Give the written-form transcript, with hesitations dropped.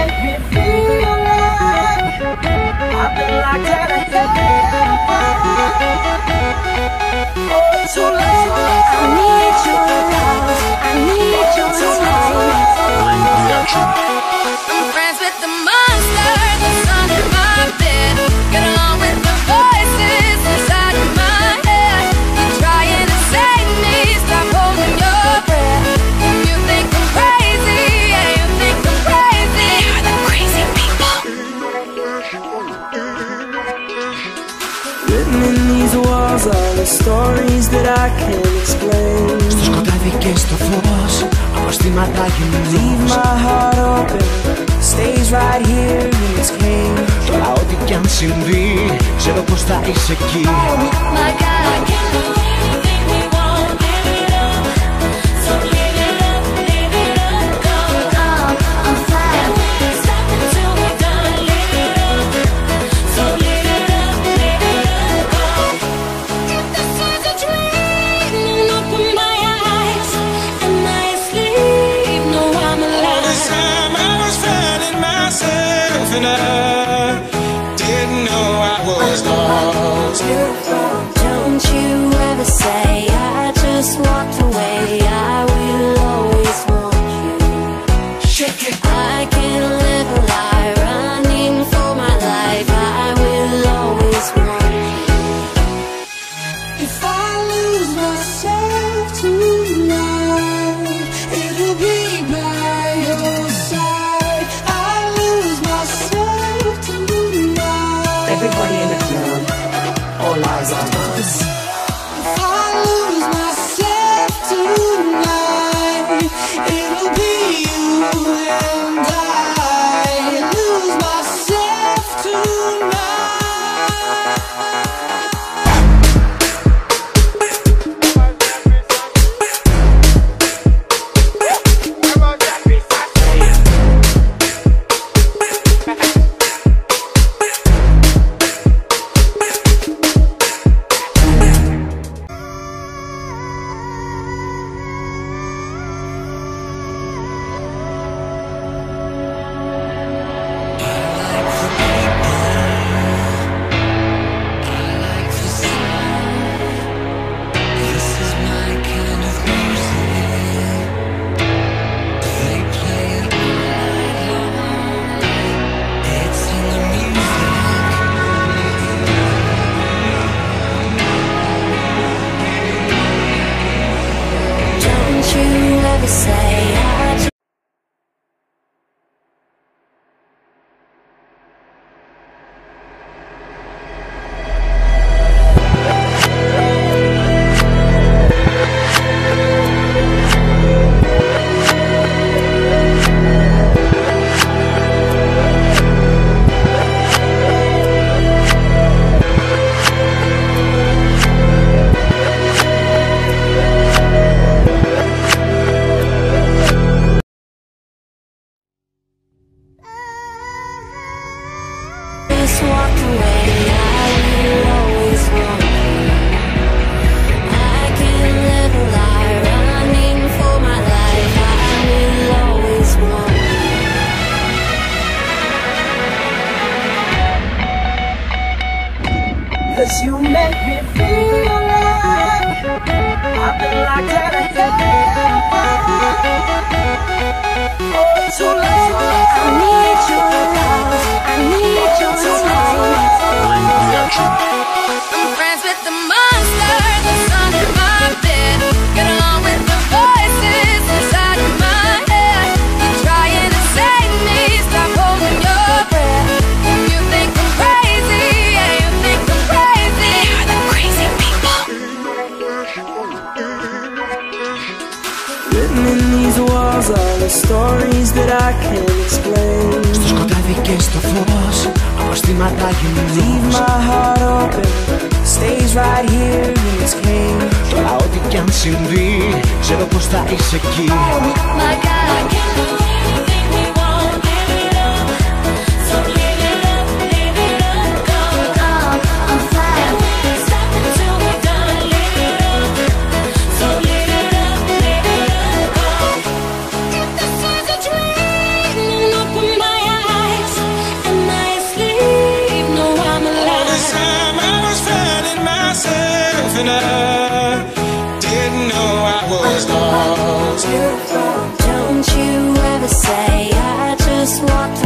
make me feel like I've been locked out of heaven for too long. I need your love, I need your time. I'm friends with the monster that's under my bed. Get along with the voices inside of my head. You're trying to save me, stop holding your breath. You think I'm crazy, yeah, you think I'm crazy. You're the crazy people. Written in these walls are the stories that I can't explain. Στο σκοτάδι και στο φως, αποστήματα γυμνός. Leave my heart open, stays right here in this cage. Τώρα ό,τι κι αν συμβεί, ξέρω πως θα είσαι εκεί. My God, I can do anything we want, give it up. So live it up, go. I'm fly. And we ain't stopping till we're done, live it up. So live it up, go. If this is a dream, then open my eyes. Am I asleep? No, I'm alive. This time I was finding myself and I didn't know I was lost. Don't you ever say I just walked away. I will always want you. Shake it. I can't live a lie, running for my life. I will always want you. If I lose myself tonight, it'll be by your side. I lose myself tonight. Everybody in the club, all eyes on us. If I lose myself tonight, it'll be you and I. Lose myself tonight. Don't you ever say I just walked away. I will always want you. I can't live a lie, running for my life. I will always want you. 'Cause you make me feel like I've been locked out of heaven for too long. I need your love, I need your time. I'm friends with the monster that's under my bed. Get along with the voices inside of my head. You're trying to save me, stop holding your breath. You think I'm crazy, yeah, you think I'm crazy. You're the crazy people. Written in these walls are the stories that I can't explain. Στο σκοτάδι και στο φως, αποστήματα Leave γυμνός. my heart open, stays right here in this cage. Τώρα ό,τι κι αν συμβεί, ξέρω πως θα είσαι εκεί. My God, I can do anything we want, give it up. So live it up, go. I'm fly. And we ain't stopping till we're done, live it up. So live it up, go. If this is a dream, then open my eyes. myself, and I didn't know I was lost. Don't you ever say I just walked